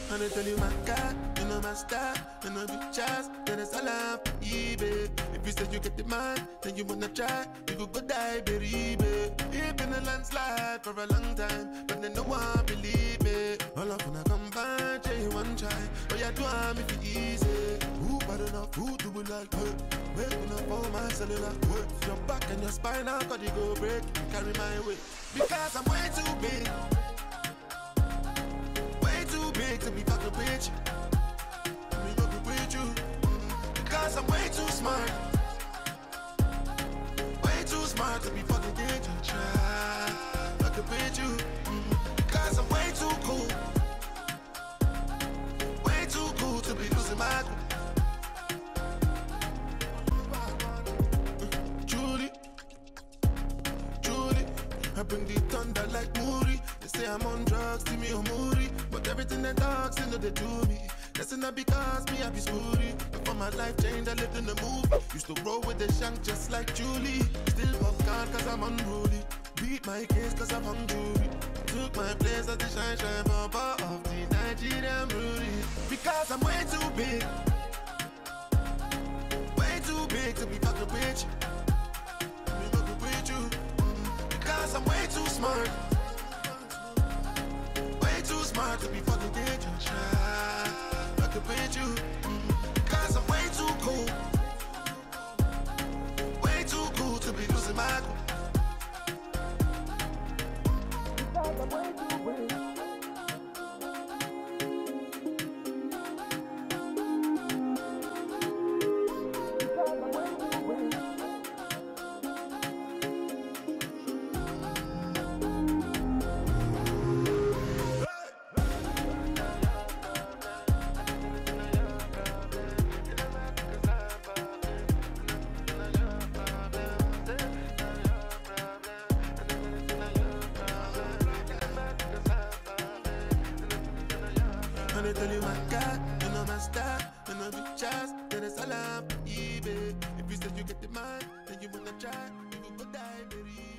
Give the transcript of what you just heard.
And I tell you my God, you know my style, you know the chance, then it's all up, baby. If you say you get the man, then you wanna try, you could go die, baby. You've been a landslide for a long time, but then no one believe me. All up when I come back, you one try, but you do I'm if it easy. Who bad enough, who do it like her? Waking up all my cellular work. Your back and your spine, I got you go break, carry my weight. Because I'm way too big. Big to be fucking with you. Me fucking with you. Because I'm way too smart. Way too smart to be fucking with you. Try fucking with you. Because I'm way too cool. Way too cool to be losing my cool. Judy, Judy, I bring the thunder like Moody. They say I'm on drugs, see me on Moody. But everything they talk, say no they do me. That's not because me I be smoothie. Before my life changed, I lived in the movie. Used to roll with the shank just like Julie. Still fuck God cause I'm unruly. Beat my case cause I'm hungry. Took my place as the shine papa of the Nigerian Rudy. Because I'm way too big. Way too big to be fucking with you. Me fucking with you. Because I'm way too smart. Too smart to be fucking with you. Try fucking with you. Cause I'm way too cool. Way too cool to be losing my cool. Because I'm way too cool. And I tell you my God, you know my style, you know the chance, then it's all up, baby. If you say you get the man, then you wanna try, you could go die, baby.